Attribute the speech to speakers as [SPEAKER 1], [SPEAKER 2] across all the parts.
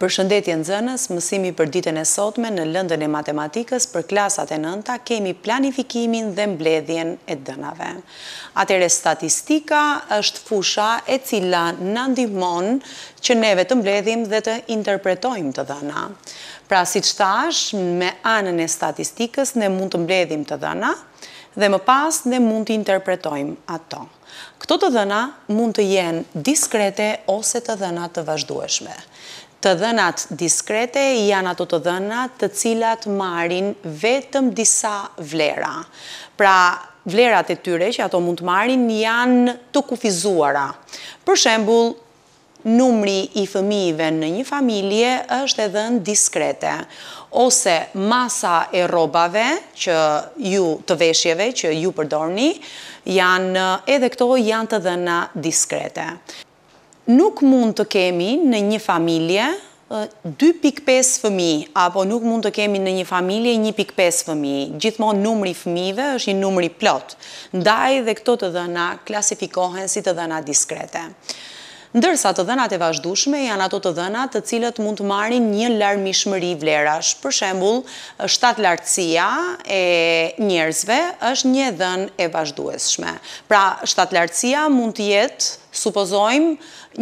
[SPEAKER 1] Përshëndetje nxënës, mësimi për ditën e sotme në lëndën e matematikës për klasat e 9-ta kemi planifikimin dhe mbledhjen e dhënave. Atëherë statistika është fusha e cila na ndihmon që neve të mbledhim dhe të interpretojmë të dhëna. Pra siç thash, me anën e statistikës ne mund të mbledhim të dhëna dhe më pas ne mund të interpretojmë ato. Këto të dhëna mund të jenë diskrete ose të dhëna të vazhdueshme. Të dhënat diskrete janë ato të dhënat të cilat marrin vetëm disa vlera. Pra, vlerat e tyre që ato mund të marrin janë të kufizuara. Për shembull, numri i fëmijëve në një familje është e dhënë diskrete, ose masa e rrobave që ju të veshjeve që ju përdorni, edhe këto janë të dhëna diskrete. Nuk mund të kemi në një familje 2.5 fëmijë, apo nuk mund të kemi në një familje 1.5 fëmijë. Gjithmonë numri i fëmijëve është një numër i plot. Ndaj dhe këto të dhëna klasifikohen si të dhëna diskrete. Ndërsa të dhënat e vazhdueshme janë ato të dhëna të cilët mund të marrin një larmishmëri vlerash. Për shembull, 7 lartësia e njerëzve është një dhënë e vazhdueshme. Pra, 7 lartësia mund të jetë, supozojmë,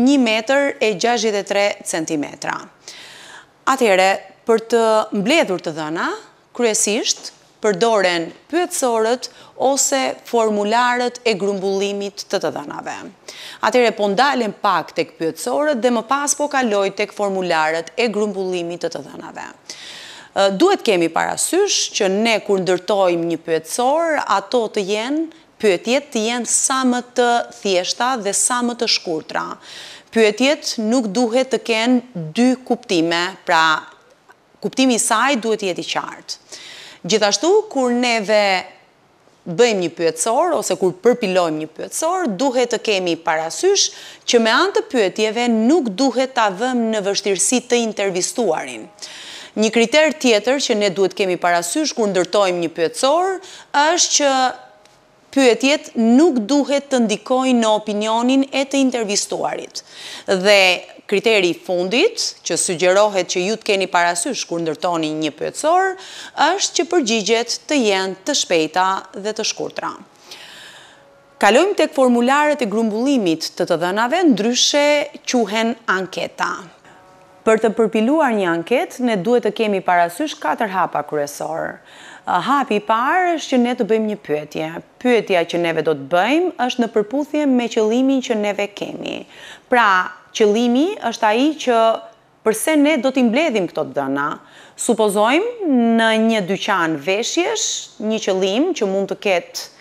[SPEAKER 1] 1,63 centimetra. Atëherë, për të mbledhur të dhëna, kryesisht përdoren pyetësorët ose formularët e grumbullimit të dhënave. Atëherë po ndalen pak tek pyetësorët dhe më pas po kaloj tek formularët e grumbullimit të dhënave. Duhet kemi parasysh që ne kur ndërtojmë një pyetësor, ato të jenë pyetjet të jenë sa më të thjeshta dhe sa më të shkurtra. Pyetjet nuk duhet të kenë 2 kuptime, pra kuptimi i saj duhet të jetë i qartë. Gjithashtu, kur neve bëjmë një pyetësor ose kur përpilojmë një pyetësor, duhet të kemi parasysh që me anë të pyetjeve nuk duhet ta vëmë në vështirësi të intervistuarin. Një kriter tjetër që ne duhet kemi parasysh kur ndërtojmë një pyetësor është që pyetjet nuk duhet të ndikojnë në opinionin e të intervistuarit. Dhe kriteri i fundit, që sugjerohet që ju të keni parasysh kur ndërtoni një pyetësor, është që përgjigjet të jenë të shpejta dhe të shkurtra. Kalojmë tek formularët e grumbullimit të dhënave, ndryshe quhen anketa. Për të përpiluar një anketë, ne duhet të kemi parasysh 4 hapa kryesor. Hapi i parë është që ne të bëjmë një pyetje. Pyetja që neve do të bëjmë është në përputhje me qëllimin që neve kemi. Pra, qëllimi është ai që përse ne do t'i mbledhim këto dhëna. Supozojmë në një dyqan veshjesh, një qëllim që mund të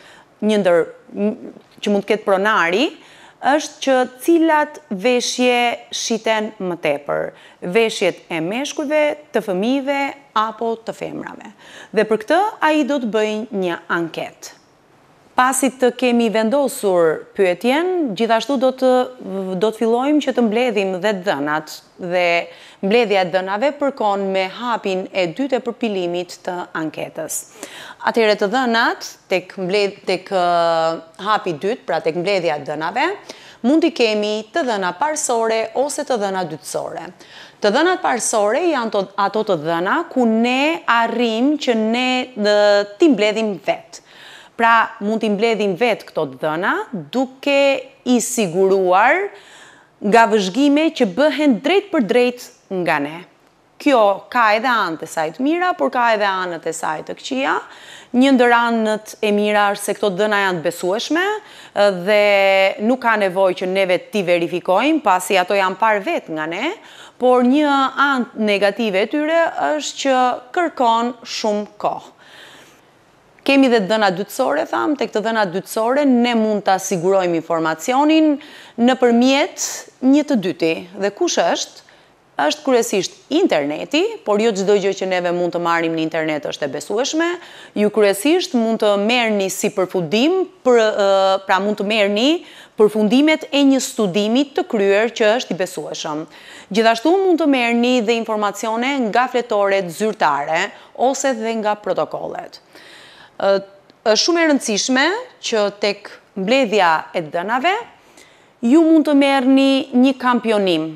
[SPEAKER 1] ketë pronari, është që cilat veshje shiten më tepër. Veshjet e meshkujve, të fëmijëve apo të femrave. Dhe për këtë ai do të bëjë një anketë. Pasi të kemi vendosur pyetjen, gjithashtu do të fillojmë që të mbledhim dhe dhënat, dhe mbledhja e dhënave përkon me hapin e dytë e përpilimit të anketës. Atëherë të dhënat, tek hapi dytë, pra tek mbledhja e dhënave, mund t'i kemi të dhëna parësore ose të dhëna dytësore. Të dhënat parësore janë ato të dhëna ku ne arrim që ne t'i mbledhim vetë. Pra, mund t'i mbledhim vetë këto të dhëna, duke i siguruar nga vëzhgime që bëhen drejt për drejt nga ne. Kjo ka edhe anët e saj të mira, por ka edhe anët e saj të këqija. Një ndër anët e mira është se këto të dhëna janë të besueshme dhe nuk ka nevojë që neve t'i verifikojmë, pasi ato janë parë vetë nga ne, por një anë negative e tyre është që kërkon shumë kohë. Kemi dhe dhëna dytësore, thamë, tek të dhëna dytësore ne mund të asigurojmë informacionin nëpërmjet një të dyti. Dhe kush është? Është kryesisht interneti, por jo çdo gjë që neve mund të marrim në internet është e besueshme. Ju kryesisht mund të merrni si përfundim, pra mund të merrni përfundimet e një studimi të kryer që është i besueshëm. Gjithashtu mund të merrni dhe informacione nga fletoret zyrtare ose dhe nga protokollet. Është shumë e rëndësishme që tek mbledhja e dhënave ju mund të merrni një kampionim.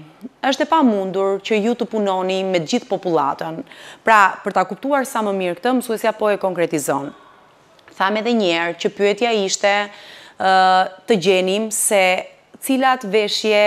[SPEAKER 1] është e pamundur që ju të punoni me gjithë popullatën. Pra, për ta kuptuar sa më mirë këtë, mësuesja po e konkretizon. Tham edhe njerë që pyetja ishte të gjenim se cilat veshje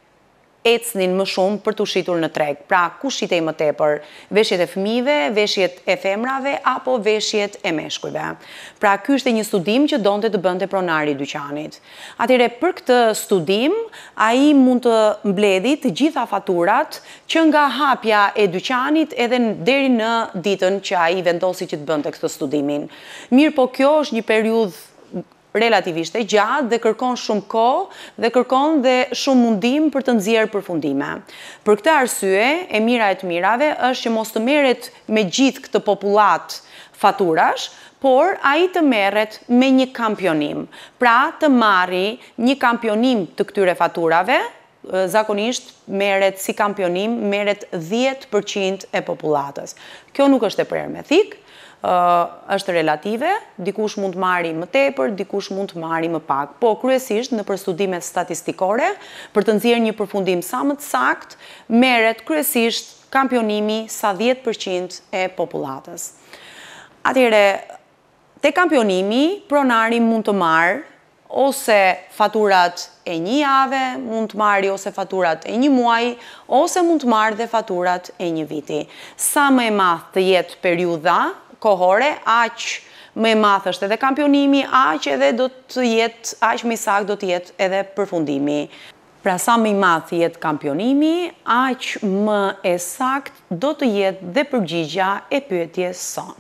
[SPEAKER 1] ecnin më shumë për të shitur në treg. Pra, ku shitej më tepër? Veshjet e fëmijëve, veshjet e femrave apo veshjet e meshkujve? Pra, ky është një studim që donte të bënte pronari i dyqanit. Atëherë, për këtë studim, ai mund të mbledhi të gjitha faturat që nga hapja e dyqanit edhe deri në ditën që ai vendosi që të bënte këtë studimin. Mirë, po kjo është një periudhë relativisht e gjatë dhe kërkon shumë kohë dhe kërkon dhe shumë mundim për të nxjerrë përfundime. Për këtë arsye, e mira e të mirave është që mos të merret me gjithë këtë popullat faturash, por ai të merret me një kampionim. Pra, të marri një kampionim të këtyre faturave, zakonisht merret si kampionim, merret 10% e popullatës. Kjo nuk është e prermethik, është relative, dikush mund të marri më tepër, dikush mund të marri më pak. Po, kryesisht në përstudimet statistikore, për të nxjerrë një përfundim sa më të saktë, merret kryesisht kampionimi sa 10% e popullatës. Atëherë, te kampionimi, pronari mund të marrë ose faturat e një jave, mund të marrë ose faturat e një muaji, ose mund të marrë dhe faturat e një viti. Sa më e madh të jetë periudha kohore, aq më e madh është edhe kampionimi, aq edhe do të jetë, aq më i saktë do të jetë edhe përfundimi. Pra, sa më i madh jetë kampionimi, aq më e saktë do të jetë dhe përgjigja e pyetjes sonë.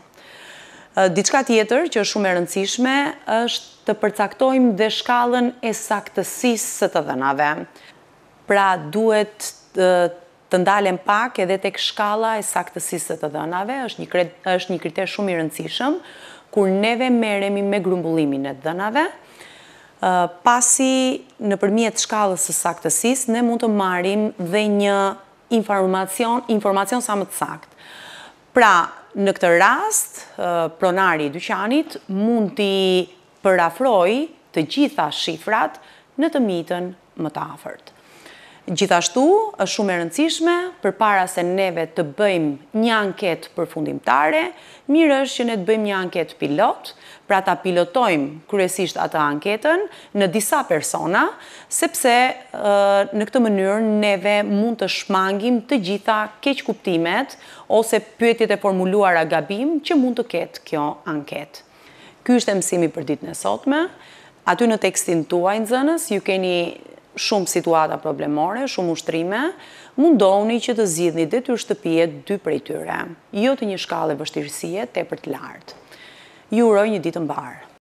[SPEAKER 1] Diçka tjetër që është shumë e rëndësishme është të përcaktojmë dhe shkallën e saktësisë së të dhënave. Pra, duhet të ndalem pak edhe tek shkalla e saktësisë së të dhënave, është një kriter shumë i rëndësishëm, kur neve merremi me grumbullimin e dhënave, pasi nëpërmjet shkallës së saktësisë, ne mund të marrim dhe një informacion sa më të saktë. Pra, në këtë rast, pronari i dyqanit mund t'i përafrojë të gjitha shifrat në të mitën më të afërt. Gjithashtu, është shumë e rëndësishme, përpara se neve të bëjmë një anketë përfundimtare, mirë është që ne të bëjmë një anketë pilot, pra ta pilotojmë kryesisht atë anketën në disa persona, sepse në këtë mënyrë neve mund të shmangim të gjitha keqkuptimet ose pyetjet e formuluara gabim që mund të ketë kjo anketë. Ky është mësimi për ditën e sotme. Aty në tekstin tuaj nxënës ju keni shumë situata problemore, shumë ushtrime, mundohuni që të zgjidhni detyrë shtëpie 2 prej tyre, jo të një shkallë vështirësie tepër të lartë. Ju uroj një ditë të mbarë.